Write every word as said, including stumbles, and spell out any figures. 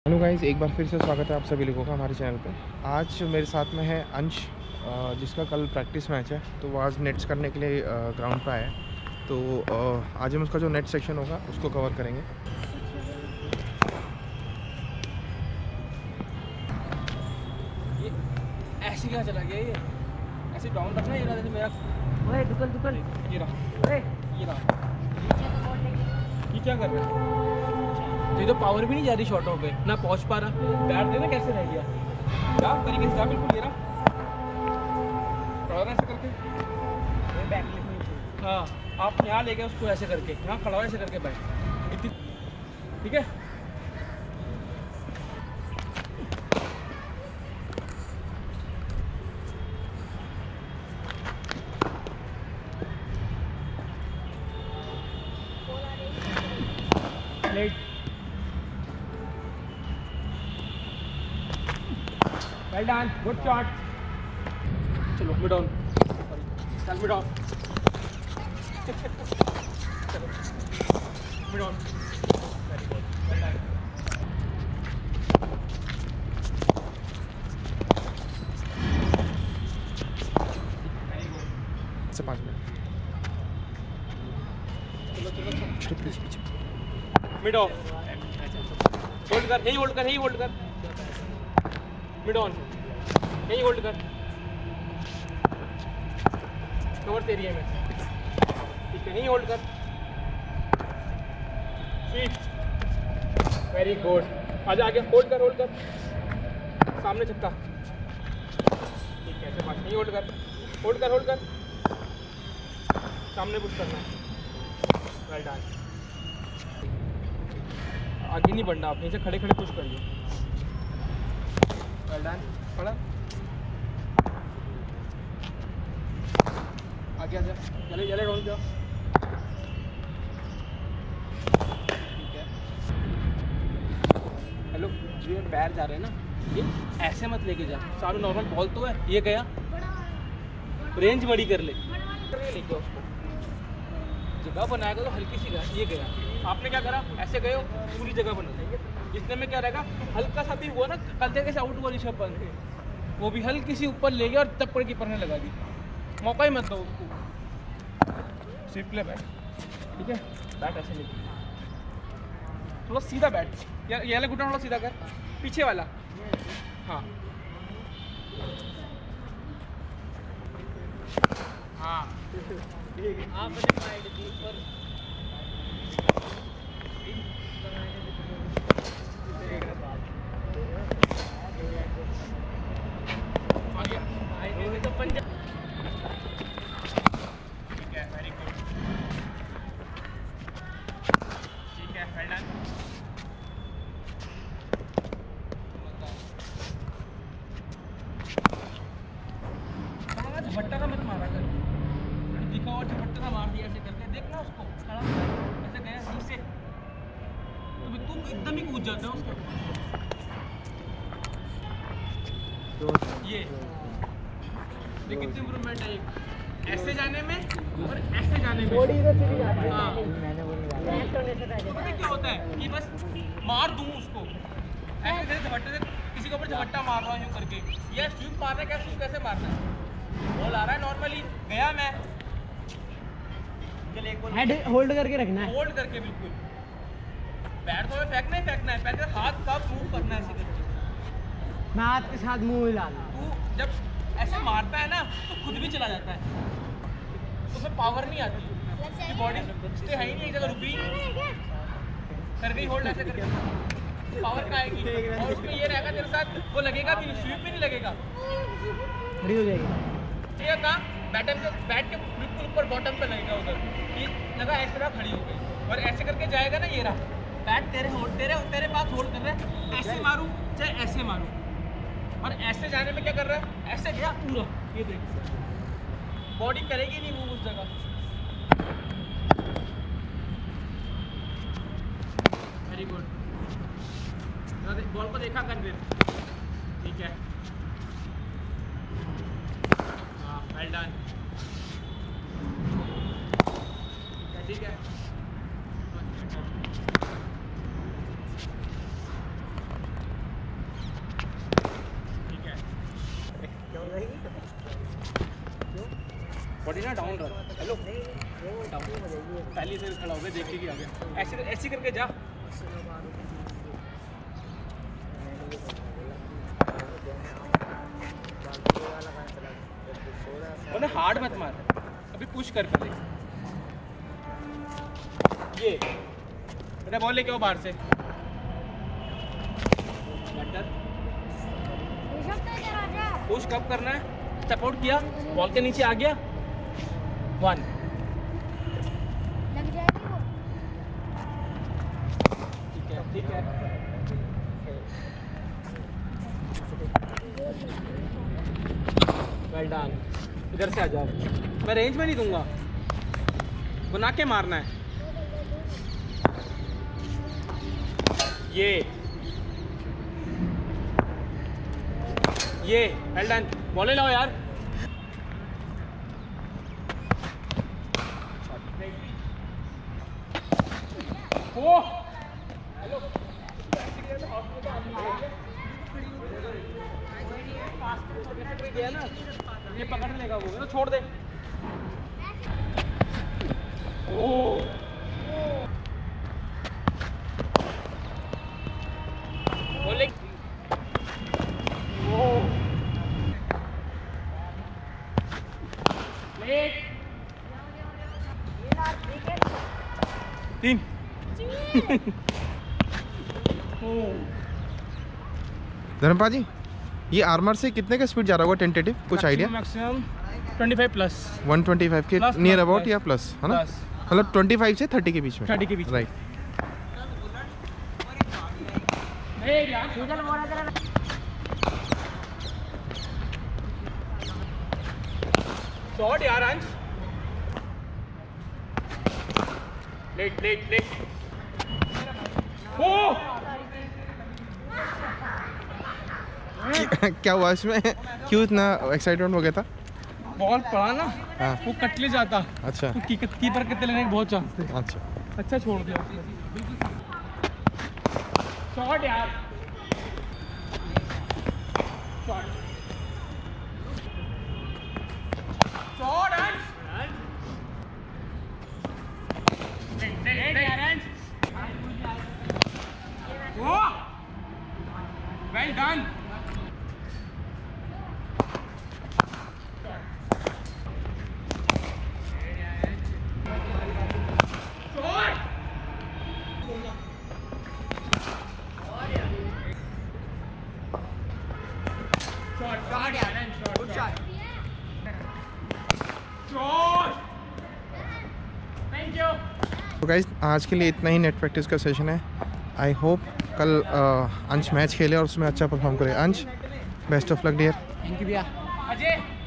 Hello guys, एक बार फिर से स्वागत है आप सभी लोगों का हमारे चैनल पे। आज मेरे साथ में है अंश, जिसका कल प्रैक्टिस मैच है, तो वो आज नेट्स करने के लिए ग्राउंड पे आया है। तो आज हम उसका जो नेट सेक्शन होगा उसको कवर करेंगे। ये ऐसे क्या चला गया? ये ऐसे डाउन रखना, ये रहा जैसे मेरा। ओए दुकल दुकल ये रहा, ओए ये रहा। ये क्या कर रहा है? ये तो पावर भी नहीं जा रही शॉटों पे, ना पहुंच पा रहा। बैट देना कैसे रह गया? जा तरीके से जा, बिल्कुल ये रहा। खड़ा रहा ऐसे करके। ये बैक लिफ्ट। हाँ, आप यहाँ ले गए उसको ऐसे करके, यहाँ खड़ा हो ऐसे करके बैठ। इतनी ठीक है। Let well done, good shot. चलो मिड ऑन, चल मिड ऑन, चलो mid on. Very good, well done. से पाँच मिनट चलो चलो चलो पीछे पीछे मिड ऑफ, होल्ड कर, यही होल्ड कर, यही होल्ड कर। मिड ऑन, यही होल्ड कर। कवर एरिया में, ठीक है, यही होल्ड कर। Sweep, very good. आजा आगे, होल्ड कर, होल्ड कर। सामने छक्का, ठीक है, ऐसे बात नहीं, होल्ड कर, होल्ड कर, होल्ड कर। सामने पुश करना है, वेल डन। आगे नहीं बढ़ना, आप नीचे खड़े खड़े पुश करिए, वेल डन। खड़ा, आगे आ जा, चले चले रोल जाओ, ठीक है। हेलो, ये बाहर जा रहे हैं ना, ये ऐसे मत लेके जा। सारू नॉर्मल बॉल तो है, ये गया, रेंज बड़ी कर ले, लेके उसको जगह बनाएगा तो हल्की सी, ये गया। आपने क्या करा, ऐसे गए हो, पूरी जगह बना दी। इसने में क्या रहेगा, हल्का सा भी हुआ ना, कल तक से आउट हुआ ऋषभ पंत, वो भी हल्की सी ऊपर ले गया और तब पर कीपर ने लगा दी। मौका ही मत दो उसको। स्वीप ले बैट, ठीक है, बैट ऐसे लेके थोड़ा सीधा बैट, ये ये वाला घुटना थोड़ा सीधा कर, पीछे वाला। हाँ हाँ, आप अपने माइंड की ऊपर आ गया। आई तो पंजा। ठीक है, वेरी गुड, ठीक है, वेल डन। झपट्टा का मत मारा कर, दिखा और झपट्टा का मार दिया ऐसे करके, देखना उसको खड़ा ऐसे गया नीचे, तो तू एकदम ही कूद जाता है उसके ऊपर। ये देख कितनी इम्प्रूवमेंट है, एक ऐसे जाने में और ऐसे जाने में। बॉडी इधर चली जाती है। हाँ। मैंने बोला बैक होने से पहले पता क्या होता है कि बस मार दूं उसको ऐसे कैसे, झपट्टे से किसी के ऊपर झपट्टा मार रहा हूँ यूँ करके, ये स्वीप मारना है, क्या स्वीप कैसे मारना है? बॉल आ रहा है नॉर्मली, गया मैं, चल एक बॉल हेड होल्ड करके रखना है। होल्ड करके, बिल्कुल बैट तो हमें फेंकना ही फेंकना है, पहले हाथ का मूव करना है ऐसे करके। मैं हाथ के साथ मुंह हिला दूं। तू जब ऐसे मारता है ना तो खुद भी चला जाता है, तो उसमें पावर नहीं आती, कि बॉडी स्टे है ही नहीं एक जगह रुकी, कर गई होल्ड ऐसे करके, पावर कहाँ आएगी? और उसमें ये रहेगा तेरे साथ, वो लगेगा भी नहीं, स्वीप भी नहीं लगेगा, खड़ी हो जाएगी। ये कहाँ बैटर के बैट के बिल्कुल ऊपर बॉटम पे लगेगा उधर, ये लगा ऐसे रहा, खड़ी हो गई, और ऐसे करके जाएगा ना, ये रहा बैट तेरे होल्ड, तेरे तेरे पास होल्ड कर रहा है, ऐसे मारूं चाहे ऐसे मारूं, और ऐसे जाने में क्या कर रहा है, ऐसे गया पूरा, ये देख बॉडी करेगी नहीं वो उस जगह। वेरी गुड, बॉल को देखा कर फिर, ठीक है, हाँ वेल डन, ठीक है, ठीक है। बॉडी ना डाउन रख। हेलो पहले से खड़ा हो गया, देख के आ गया। ऐसे ऐसे करके जा। बोले हार्ड मत मार, अभी पुश कर पहले। ये बेटा बॉल लेके आओ बाहर से। पुश कब करना है? स्टेप आउट किया, बॉल के नीचे आ गया, वन। लग जाएगी वो। ठीक है ठीक है। Well done. इधर से आ जाओ, मैं रेंज में नहीं दूंगा, बना के मारना है। ये ये वेल डन। बॉल लाओ यार। ओ हेलो गया ना, ये पकड़ लेगा वो, तो छोड़ दे। ओ बोले ओ तीन। धर्मपा जी, ये आर्मर से कितने का स्पीड जा रहा होगा टेंटेटिव, कुछ आइडिया? मैक्सिमम पच्चीस प्लस वन ट्वेंटी फाइव के Plus, near plus, about plus. या प्लस, है ना? Plus. मतलब पच्चीस से तीस के बीच में। तीस के बीच में। राइट। शॉट यार अंश। Let let late. ओ क्या हुआ इसमें? क्यों इतना एक्साइटमेंट हो गया था? बॉल पड़ा ना, हाँ। वो कटले जाता, अच्छा तो की- कीपर कितने लेने के बहुत चांस थे। अच्छा। अच्छा छोड़ दिया शॉट यार। Shot shot Ansh. Let let let Ansh. Oh well done. तो गाइस, आज के लिए इतना ही नेट प्रैक्टिस का सेशन है। आई होप कल अ, अंश मैच खेले और उसमें अच्छा परफॉर्म करे। Ansh, best of luck dear. Thank you भैया। अजय